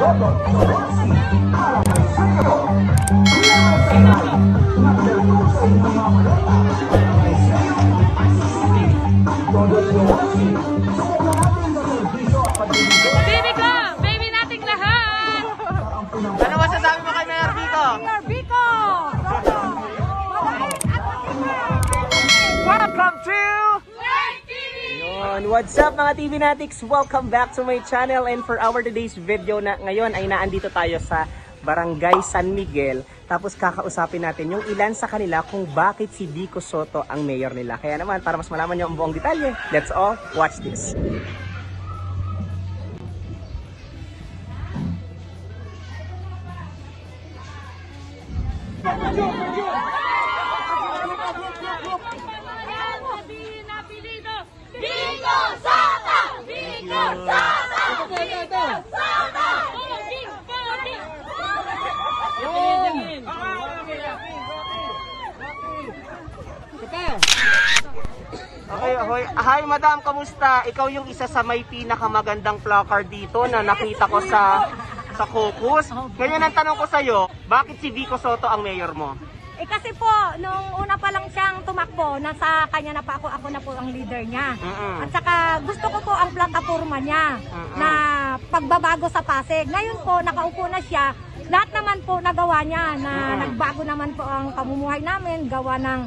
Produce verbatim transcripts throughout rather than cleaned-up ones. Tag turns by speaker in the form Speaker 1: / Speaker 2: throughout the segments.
Speaker 1: Baby ko! Baby nating lahat!
Speaker 2: Ano masasabi mo kay Mayor Vico?
Speaker 1: Mayor Vico!
Speaker 2: Welcome to Yun. What's up mga T V Natics? Welcome back to my channel, and for our today's video na ngayon ay naandito tayo sa Barangay San Miguel. Tapos kakausapin natin yung ilan sa kanila kung bakit si Vico Sotto ang mayor nila. Kaya naman, para mas malaman nyo ang buong detalye, let's all watch this.
Speaker 1: Vico Sotto! Vico Sotto! Vico Sotto!
Speaker 2: Okay, ahoy. Hi madam, kamusta? Ikaw yung isa sa may pinakamagandang placard dito na nakita ko sa sa caucus. Ngayon ang tanong ko sa iyo, bakit si Vico Sotto ang mayor mo?
Speaker 3: Eh kasi po, nung una pa lang siyang tumakbo, nasa kanya na pa ako, ako na po ang leader niya.
Speaker 2: Mm-mm.
Speaker 3: At saka gusto ko po ang plataforma niya
Speaker 2: Mm-mm.
Speaker 3: na pagbabago sa Pasig. Ngayon po, nakaupo na siya, lahat naman po nagawa niya na
Speaker 2: Mm-mm.
Speaker 3: nagbago naman po ang pamumuhay namin, gawa ng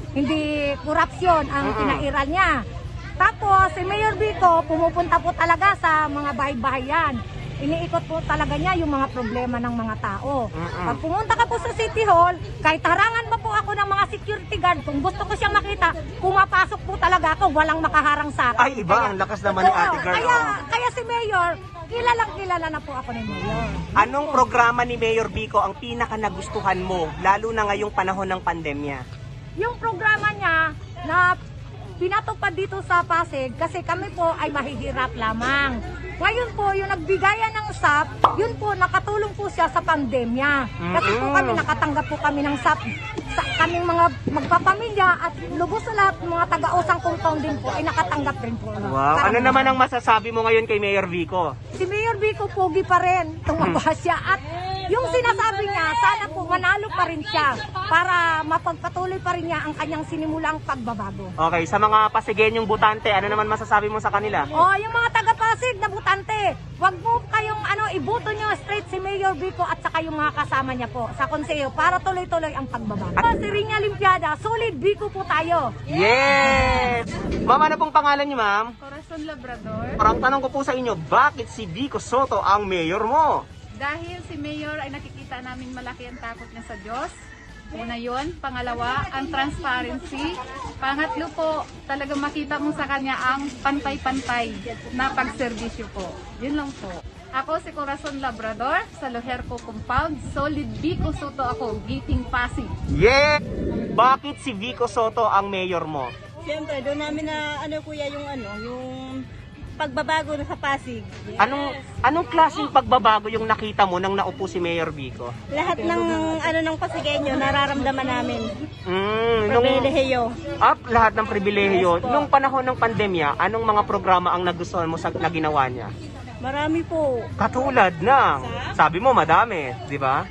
Speaker 3: hindi korupsyon ang
Speaker 2: Mm-mm.
Speaker 3: pinairal niya. Tapos si Mayor Vico, pumupunta po talaga sa mga bahay-bahayan. Iniikot po talaga niya yung mga problema ng mga tao.
Speaker 2: Mm-mm.
Speaker 3: Pag pumunta ka po sa City Hall, kahit harangan ba po ako ng mga security guard, kung gusto ko siya makita, pumapasok po talaga ako, walang makaharang sa akin.
Speaker 2: Ay, iba ang lakas naman ni
Speaker 3: Oo,
Speaker 2: Ate Girl.
Speaker 3: Kaya,
Speaker 2: oh.
Speaker 3: kaya si Mayor, kilalang kilala na po ako ni Mayor.
Speaker 2: Anong programa ni Mayor Vico ang pinaka nagustuhan mo, lalo na ngayong panahon ng pandemya?
Speaker 3: Yung programa niya na pinatupad dito sa Pasig, kasi kami po ay mahihirap lamang. Ngayon po, yung nagbigayan ng S A P, yun po, nakatulong po siya sa pandemya. Kasi po kami, nakatanggap po kami ng S A P. Sa kaming mga magpapamilya at lubos sa lahat, mga taga-usang compound din po, ay nakatanggap rin po.
Speaker 2: Wow. Ano
Speaker 3: Karamihan.
Speaker 2: naman ang masasabi mo ngayon kay Mayor Vico?
Speaker 3: Si Mayor Vico, pogi pa rin, tumaba siya. At yung sinasabi niya, sana po manalo pa rin siya para mapagpatuloy pa rin niya ang kanyang sinimulang pagbabago.
Speaker 2: Okay, sa mga Pasigueñong butante, ano naman masasabi mo sa kanila?
Speaker 3: O, yung mga taga-Pasig na butante, wag mo kayong ano, iboto nyo straight si Mayor Vico at saka yung mga kasama niya po sa konseyo para tuloy-tuloy ang pagbabago. At si Rinya Limpiada, solid Vico po tayo.
Speaker 2: Yes! Ma'am, ano pong pangalan niyo, ma'am?
Speaker 1: Corazon Labrador.
Speaker 2: Parang tanong ko po sa inyo, bakit si Vico Sotto ang mayor mo?
Speaker 1: Dahil si Mayor ay nakikita namin malaki ang takot niya sa Diyos. Una yun. Pangalawa, ang transparency. Pangatlo po, talagang makita mo sa kanya ang pantay-pantay na pagserbisyo po. Yun lang po. Ako si Corazon Labrador sa Loherco Compound. Solid Vico Sotto ako, Giting Pasig.
Speaker 2: Yeah! Bakit si Vico Sotto ang mayor mo?
Speaker 4: Siyempre, doon namin na ano kuya yung ano, yung pagbabago na sa Pasig.
Speaker 2: Anong anong klaseng pagbabago yung nakita mo nang naupo si Mayor Vico?
Speaker 4: Lahat ng ano ng Pasigueño nararamdaman namin.
Speaker 2: Mm, nung,
Speaker 4: Pribilehiyo.
Speaker 2: up, lahat ng pribilehiyo.
Speaker 4: Yes po.
Speaker 2: Nung panahon ng pandemya, anong mga programa ang nagustuhan mo sa na ginawa niya?
Speaker 4: Marami po.
Speaker 2: Katulad ng, sabi mo madami, di ba?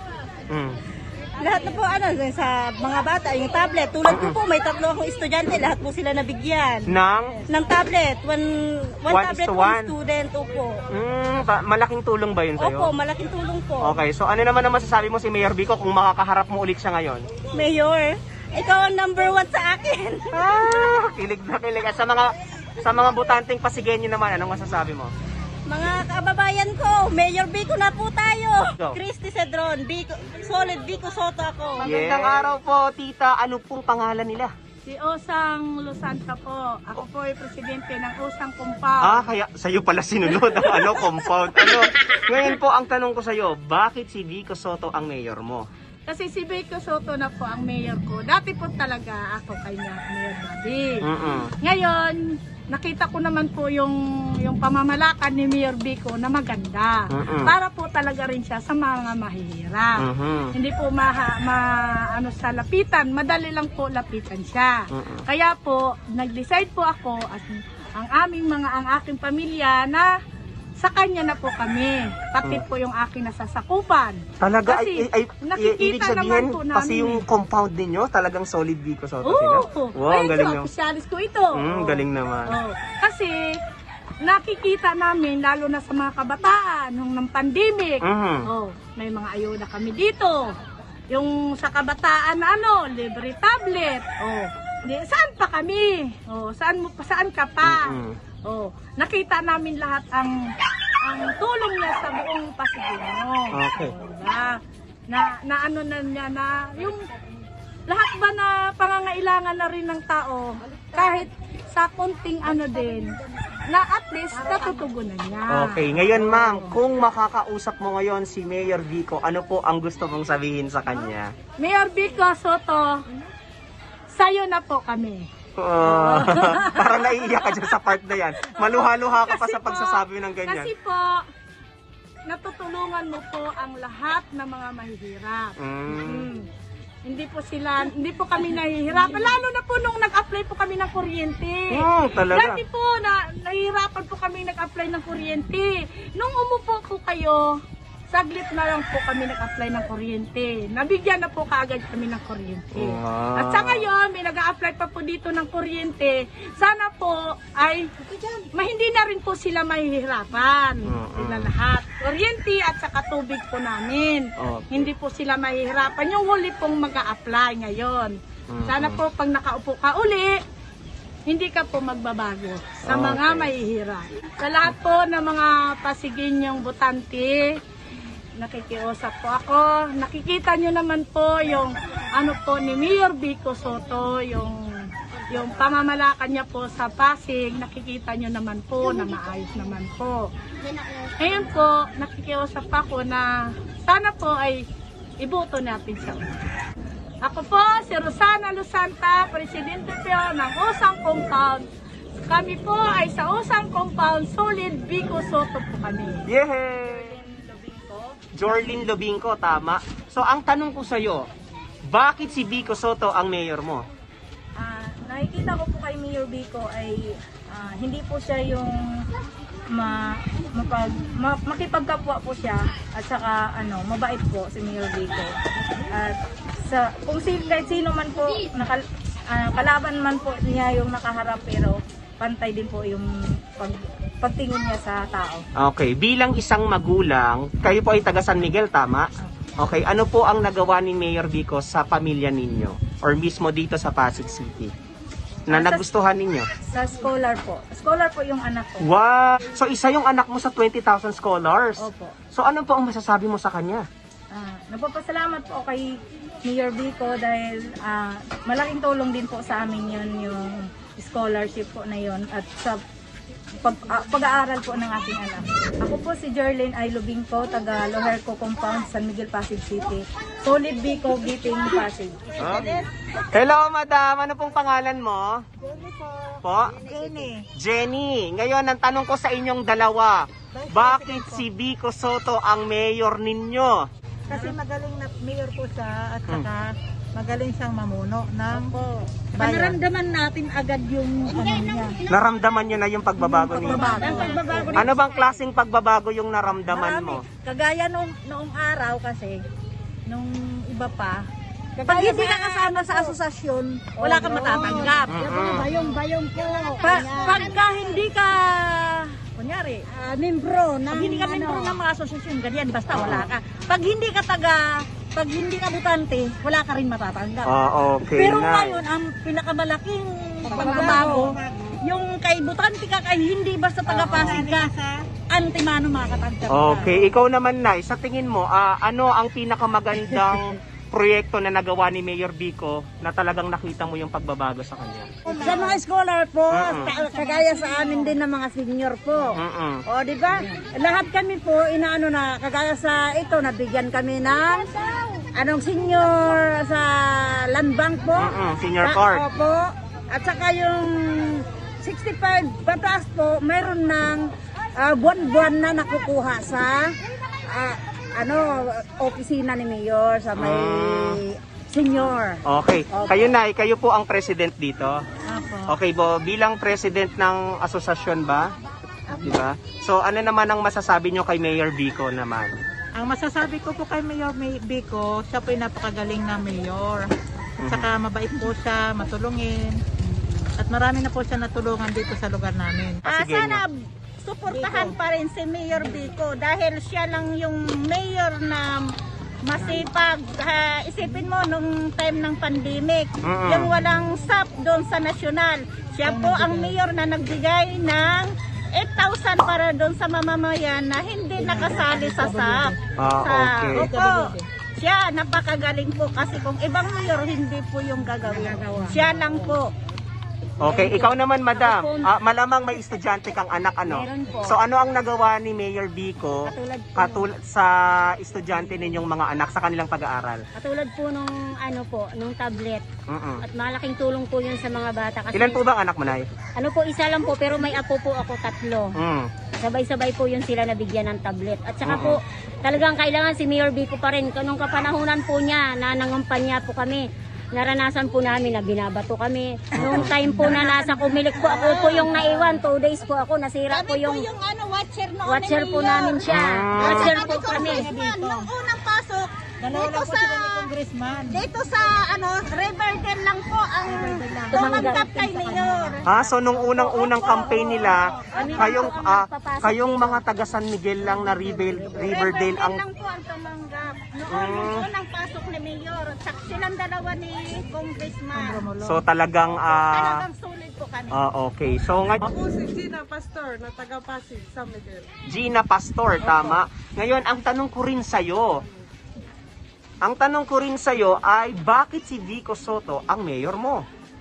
Speaker 2: Mm.
Speaker 4: Lahat na po ano sa mga bata, yung tablet. Tulad ko po, may tatlo akong estudyante, lahat po sila nabigyan.
Speaker 2: Nang,
Speaker 4: Ng tablet, one, one,
Speaker 2: One is
Speaker 4: tablet
Speaker 2: to
Speaker 4: per
Speaker 2: one.
Speaker 4: student, opo.
Speaker 2: mm, pa- malaking tulong ba yun
Speaker 4: Opo,
Speaker 2: sa'yo?
Speaker 4: malaking tulong po.
Speaker 2: Okay, so ano naman ang masasabi mo si Mayor Vico kung makakaharap mo ulit siya ngayon?
Speaker 4: Mayor, ikaw ang number one sa akin.
Speaker 2: Ah, kilig na kilig. At sa mga sa mga butanteng Pasigueño naman, anong masasabi mo?
Speaker 4: Mga kababayan ko, Mayor Vico na po tayo.
Speaker 2: Go.
Speaker 4: Christy Cedron, Vico, solid Vico Sotto ako.
Speaker 2: Magandang araw po, tita. Ano pong pangalan nila?
Speaker 5: Si Osang Lusanta po. Ako po ay presidente ng Osang
Speaker 2: Ah,
Speaker 5: Compound.
Speaker 2: kaya sa'yo pala sinunod ang ano, compound. Ano? Ngayon po, ang tanong ko sa'yo, bakit si Vico Sotto ang mayor mo?
Speaker 5: Kasi si Vico Sotto na po ang mayor ko. Dati po talaga ako kay Mayor Bobby.
Speaker 2: Mm-mm.
Speaker 5: Ngayon, nakita ko naman po yung yung pamamalakan ni Mayor Vico na maganda.
Speaker 2: Mm-mm.
Speaker 5: Para po talaga rin siya sa mga mahihirap.
Speaker 2: Mhm.
Speaker 5: Hindi po ma, ma ano sa lapitan, madali lang po lapitan siya.
Speaker 2: Mm-mm.
Speaker 5: Kaya po nag-decide po ako at ang aming mga ang aking pamilya na sa kanya na po kami. Pati po yung aking nasasakupan.
Speaker 2: Talaga,
Speaker 5: Kasi
Speaker 2: ay, ay, ay,
Speaker 5: nakikita
Speaker 2: ibig sabihin,
Speaker 5: naman po namin
Speaker 2: kasi yung
Speaker 5: eh.
Speaker 2: compound ninyo, talagang solid Vico Soto
Speaker 5: Oo,
Speaker 2: sila.
Speaker 5: oh,
Speaker 2: Wow, ang galing nyo.
Speaker 5: Specialis ko ito.
Speaker 2: Mm, galing naman.
Speaker 5: Oh, kasi nakikita namin, lalo na sa mga kabataan, nung ng pandemic,
Speaker 2: Mhm.
Speaker 5: oh, may mga ayuda kami dito. Yung sa kabataan, ano, libre tablet. Oh, di, saan pa kami? Oh, saan mo pa, saan ka pa?
Speaker 2: Mm-mm.
Speaker 5: Oh, nakita namin lahat ang ang tulong niya sa buong Pasigueño.
Speaker 2: Okay.
Speaker 5: Oh, diba? Na, na ano na niya na yung lahat ba na pangangailangan na rin ng tao kahit sa konting ano din na at least natutugunan niya.
Speaker 2: Okay, ngayon ma'am, kung makakausap mo ngayon si Mayor Vico, ano po ang gusto mong sabihin sa kanya?
Speaker 5: Mayor Vico Soto, sayo na po kami.
Speaker 2: Uh, parang naiiyak ka dyan sa part na yan. Maluha-luha ka pa
Speaker 5: Kasi
Speaker 2: sa pagsasabi ng ganyan.
Speaker 5: Kasi po, natutulungan mo po ang lahat ng mga mahihirap.
Speaker 2: Mm.
Speaker 5: Mm. Hindi po sila, hindi po kami nahihirapan. Lalo na po nung nag-apply po kami ng kuryente.
Speaker 2: Oh, talaga.
Speaker 5: Dati po, na, nahihirapan po kami nag-apply ng kuryente. Nung umupo po kayo, saglit na lang po kami nag-apply ng kuryente. Nabigyan na po kaagad kami ng kuryente.
Speaker 2: Wow.
Speaker 5: At sa ngayon, may nag-a-apply pa po dito ng kuryente. Sana po ay ma, hindi na rin po sila mahihirapan.
Speaker 2: Mm-mm.
Speaker 5: Sila lahat. Kuryente at saka tubig po namin.
Speaker 2: Okay.
Speaker 5: Hindi po sila mahihirapan. Yung huli pong mag-a-apply ngayon.
Speaker 2: Mm-mm.
Speaker 5: Sana po pag nakaupo ka uli, hindi ka po magbabago sa mga
Speaker 2: Okay.
Speaker 5: mahihirap. Sa lahat po ng mga Pasigueñong botante, nakikiusap po ako. Nakikita nyo naman po yung ano po ni Mayor Vico Soto, yung yung pamamalakan niya po sa Pasig. Nakikita nyo naman po na maayos naman po. Ngayon po, nakikiusap ako na sana po ay iboto natin siya. Ako po si Rosana Lusanta, Presidente po ng Usang Compound. Kami po ay sa Usang Compound, Solid Vico Soto po kami.
Speaker 2: Yehey! Jorlyn Lobingco, tama. So, ang tanong ko sa'yo, bakit si Vico Soto ang mayor mo?
Speaker 4: Ah, nakikita ko po kay Mayor Vico ay ah, hindi po siya yung ma, mapag, ma, makipagkapwa po siya at saka ano, mabait po si Mayor Vico. At sa, kung si, kahit sino man po, nakal, ah, kalaban man po niya yung nakaharap pero pantay din po yung pag, pagtingin niya sa tao.
Speaker 2: Okay, bilang isang magulang, kayo po ay taga San Miguel, tama? Okay, ano po ang nagawa ni Mayor Vico sa pamilya ninyo? Or mismo dito sa Pasig City? Na nagustuhan ninyo?
Speaker 4: Sa scholar po. Scholar po yung anak ko.
Speaker 2: Wow! So, isa yung anak mo sa twenty thousand scholars.
Speaker 4: Opo.
Speaker 2: So, ano po ang masasabi mo sa kanya?
Speaker 4: Ah, nagpapasalamat po kay Mayor Vico dahil ah, malaking tulong din po sa amin yun yung scholarship po na yun at sa pag, ah, pag-aaral po ng aking anak. Ako po si Jerlyn Ay Lubingco, taga Loherco Compound, San Miguel, Pasig City. Solid Vico, Giping, Pasig.
Speaker 2: Huh? Hello, madam. Ano pong pangalan mo?
Speaker 4: Jenny po.
Speaker 2: Po?
Speaker 4: Jenny.
Speaker 2: Jenny. Ngayon, ang tanong ko sa inyong dalawa, bakit si Vico Soto ang mayor ninyo?
Speaker 6: Kasi magaling na mayor po siya at saka magaling siyang mamuno ng bayan.
Speaker 4: Panaramdaman natin agad yung ano niya.
Speaker 2: Naramdaman nyo na yung pagbabago niyo?
Speaker 4: Ang pagbabago
Speaker 2: Ano bang klaseng pagbabago yung naramdaman mo?
Speaker 4: Kagaya nung noong araw kasi, nung iba pa, pag hindi ka kasama sa asosasyon, wala kang matatanggap.
Speaker 6: Bayong-bayong po.
Speaker 4: Pa, pagka hindi ka, kunyari,
Speaker 6: Ah, membro ng
Speaker 4: pag hindi ka membro ng mga asosasyon, ganyan, basta wala ka. Pag hindi ka taga, pag hindi ka butante, wala ka rin matatanggap.
Speaker 2: Ah, okay
Speaker 4: Pero
Speaker 2: na.
Speaker 4: ngayon, ang pinakamalaking pagbabago, yung kay butante ka, kay hindi basta taga-Pasig ka, antimano makakatanggap ka.
Speaker 2: Okay, ikaw naman, Nay, sa tingin mo, ah, ano ang pinakamagandang proyekto na nagawa ni Mayor Vico na talagang nakita mo yung pagbabago sa kanya?
Speaker 6: Sa mga scholar po,
Speaker 2: Mm-mm.
Speaker 6: ka- kagaya sa amin din ng mga senior po.
Speaker 2: Mm-mm.
Speaker 6: O, di ba? Lahat kami po, inaano na, kagaya sa ito, nabigyan kami ng anong senior sa land bank po.
Speaker 2: Mm-mm, senior
Speaker 6: Sa-
Speaker 2: card.
Speaker 6: Opo. At saka yung sixty-five pataas po, mayroon ng ah, buwan-buwan na nakukuha sa ah, ano, opisina ni Mayor sa may senior.
Speaker 2: Okay, kayo, Nay, kayo po ang president dito.
Speaker 6: Opo.
Speaker 2: Okay, bo, bilang president ng asosasyon ba? Diba? So ano naman ang masasabi nyo kay Mayor Vico naman?
Speaker 7: Ang masasabi ko po kay Mayor May- Vico, siya po ay napakagaling na mayor. At saka mabait po siya, matulungin. At marami na po siya natulungan dito sa lugar namin.
Speaker 2: Ah, sige
Speaker 6: sana
Speaker 2: nyo.
Speaker 6: suportahan pa rin si Mayor Vico dahil siya lang yung mayor na masipag. Ha, isipin mo nung time ng pandemic,
Speaker 2: Mm-mm.
Speaker 6: yung walang S A P doon sa nasyonal. Siya po ang mayor na nagbigay ng eight thousand para doon sa mamamayan na hindi nakasali sa S A P.
Speaker 2: Ah,
Speaker 6: Sa,
Speaker 2: okay.
Speaker 6: opo, siya napakagaling po kasi kung ibang mayor hindi po yung gagawin. Siya lang po.
Speaker 2: Okay, ikaw naman madam, ah, malamang may estudyante kang anak ano?
Speaker 3: Meron po.
Speaker 2: So ano ang nagawa ni Mayor Vico
Speaker 3: Katulad po
Speaker 2: katulad sa estudyante ninyong mga anak sa kanilang pag-aaral?
Speaker 3: Katulad po nung ano po, nung tablet.
Speaker 2: Mm-mm.
Speaker 3: At malaking tulong po yun sa mga bata. Kasi,
Speaker 2: Ilan po bang anak mo, Nay?
Speaker 3: Ano po, isa lang po, pero may apo po ako tatlo.
Speaker 2: Mm.
Speaker 3: Sabay-sabay po yun sila nabigyan ng tablet. At saka po, talagang kailangan si Mayor Vico pa rin. Nung kapanahunan po niya, na nangampanya po kami, naranasan po namin na binabato kami. Nung time po na nasa Kumilik po, ako po yung naiwan. Two days po ako, nasira po yung
Speaker 6: yung ano, watcher noon
Speaker 3: watcher
Speaker 6: ni
Speaker 3: po
Speaker 6: Mayor.
Speaker 3: namin siya.
Speaker 2: Ah.
Speaker 3: Watcher po
Speaker 6: Sabi ko,
Speaker 3: kami.
Speaker 6: Congressman, nung unang pasok,
Speaker 7: Dalawa
Speaker 6: dito
Speaker 7: lang po
Speaker 6: sa,
Speaker 7: sila ni Congressman.
Speaker 6: dito sa ano, Riverdale lang po ang tumanggap kay Mayor.
Speaker 2: Ah, so nung unang-unang campaign nila, kayong ah, kayong mga taga San Miguel lang na Riverdale, Riverdale ang
Speaker 6: lang po ang tumanggap. Noon,
Speaker 2: Mm.
Speaker 6: nung unang pasok ni Mayor, sak- silang dalawa ni Congressman.
Speaker 2: so talagang ah
Speaker 6: Talagang sulit po kami.
Speaker 2: ah, okay. So ngayon
Speaker 8: Ako si Gina Pastor na taga Pasig, San Miguel.
Speaker 2: Gina Pastor, tama. Ngayon, ang tanong ko rin sa'yo, ang tanong ko rin sa'yo ay bakit si Vico Soto ang mayor mo?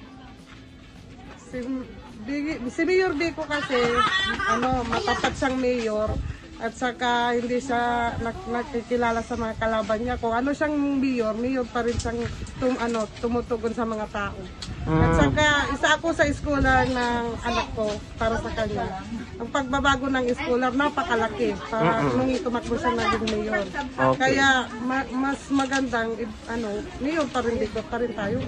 Speaker 8: Si, Bigi- si Mayor Vico kasi, ano, matapat siyang mayor at saka hindi siya nak- nakikilala sa mga kalaban niya. Kung ano siyang mayor, mayor pa rin siyang tum, ano, tumutugon sa mga tao. At
Speaker 2: Mm.
Speaker 8: saka isa ako sa eskwela ng anak ko para sa kanya. Ang pagbabago ng eskwela napakalaki para
Speaker 2: Mm-mm.
Speaker 8: nung tumakbo siya naging mayor.
Speaker 2: Okay.
Speaker 8: Kaya ma- mas magandang i- ano, mayor pa rin dito pa rin tayo.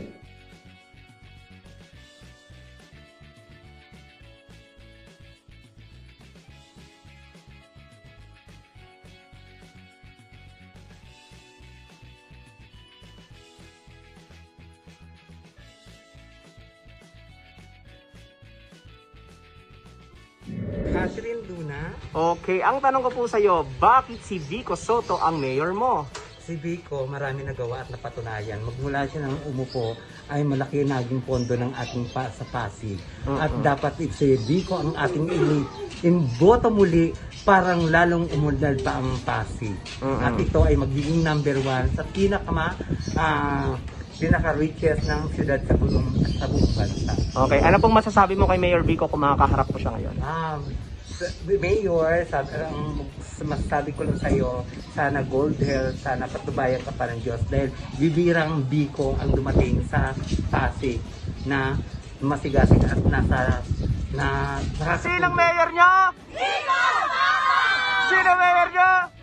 Speaker 9: Catherine Luna,
Speaker 2: Okay, ang tanong ko po sa'yo, bakit si Vico Soto ang mayor mo?
Speaker 9: si Vico marami nagawa at napatunayan. Magmula siya nang umupo ay malaki naging pondo ng ating pa sa Pasig. At dapat si Vico ang ating ini- imboto muli parang lalong umunlad pa ang Pasig.
Speaker 2: Mm-mm.
Speaker 9: At ito ay magiging number one sa pinakama ah, pinaka-richest ng siyudad sa buong, sa buong bansa.
Speaker 2: Okay, ano pong masasabi mo kay Mayor Vico kung makakaharap mo siya ngayon?
Speaker 9: Um, sa- Mayor, sabi, ang masasabi ko lang sa iyo, sana gold health, sana patubayan ka pa ng Diyos dahil bibirang Vico ang dumating sa Pasig na masigasig at nasa na
Speaker 2: Sinong mayor niya? Sino mayor niya?